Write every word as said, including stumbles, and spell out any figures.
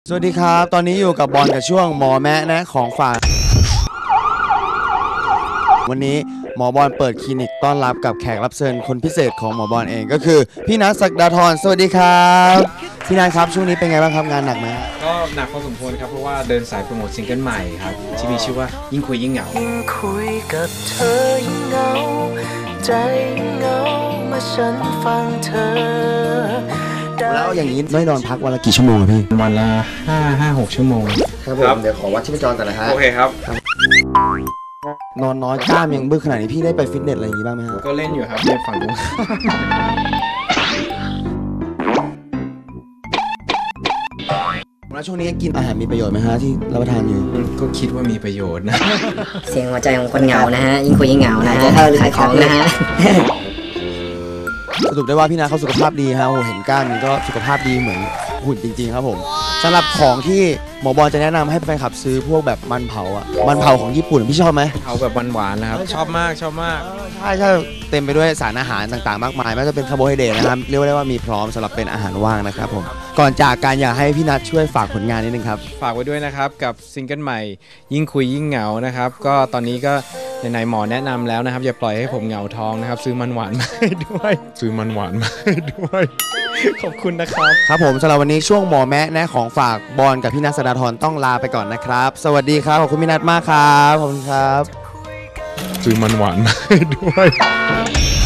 สวัสดีครับตอนนี้อยู่กับบอลกับช่วงหมอแมะนะของฝากวันนี้หมอบอลเปิดคลินิกต้อนรับกับแขกรับเชิญคนพิเศษของหมอบอลเองก็คือพี่นัท ศักดาธรสวัสดีครับพี่นัทครับช่วงนี้เป็นไงบ้างครับงานหนักไหมก็หนักพอสมควรครับเพราะว่าเดินสายโปรโมทซิงเกิลใหม่ครับที่มีชื่อว่ายิ่งคุยยิ่งเหงาคุยกับเธอยิ่งเหงาใจเหงาเมื่อฉันฟังเธอแล้วอย่างนี้ไม่นอนพักวันละกี่ชั่วโมงครับพี่วันละห้าห้าหกชั่วโมงครับผมเดี๋ยวขอวัดชีพจรก่อนนะฮะโอเคครับนอนน้อยกล้ามยังบึ้งขนาดนี้พี่ได้ไปฟิตเนสอะไรอย่างนี้บ้างไหมครับก็เล่นอยู่ครับในฝั่งนู้นแล้วช่วงนี้กินอาหารมีประโยชน์ไหมฮะที่รับประทานอยู่ก็คิดว่ามีประโยชน์นะเสียงหัวใจของคนเหงานะฮะยิ่งคุยยิ่งเหงานะฮะขายของนะฮะสรุปได้ว่าพี่นาเขาสุขภาพดีฮะโอ้เห็นกล้ามก็สุขภาพดีเหมือนหุ่นจริงๆครับผมสำหรับของที่หมอบอลจะแนะนำให้แฟนคลับซื้อพวกแบบมันเผาอ่ะมันเผาของญี่ปุ่นพี่ชอบไหมเผาแบบหวานๆนะครับชอบมากชอบมากใช่ใช่เต็มไปด้วยสารอาหารต่างๆมากมายไม่ว่าจะเป็นคาร์โบไฮเดรตนะครับเรียกได้ว่ามีพร้อมสำหรับเป็นอาหารว่างนะครับผมก่อนจากการอยากให้พี่นัทช่วยฝากผลงานนิดนึงครับฝากไว้ด้วยนะครับกับซิงเกิลใหม่ยิ่งคุยยิ่งเหงานะครับก็ตอนนี้ก็ในหมอแนะนำแล้วนะครับอย่าปล่อยให้ผมเหงาท้องนะครับซื้อมันหวานมาให้ด้วยซื้อมันหวานมาให้ด้วยขอบคุณนะครับครับผมสำหรับวันนี้ช่วงหมอแมะนะของฝากบอลกับพี่นัท ศักดาธรต้องลาไปก่อนนะครับสวัสดีครับขอบคุณพี่นัทมากครับขอบคุณครับซื้อมันหวานมาให้ด้วย